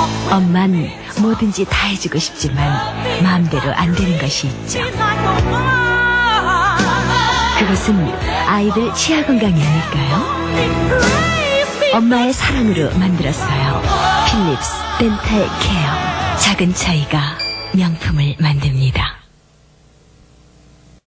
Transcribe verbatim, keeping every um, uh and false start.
엄만 뭐든지 다 해주고 싶지만 마음대로 안 되는 것이 있죠. 그것은 아이들 치아 건강이 아닐까요? 엄마의 사랑으로 만들었어요. 필립스 덴탈 케어. 작은 차이가 명품을 만듭니다.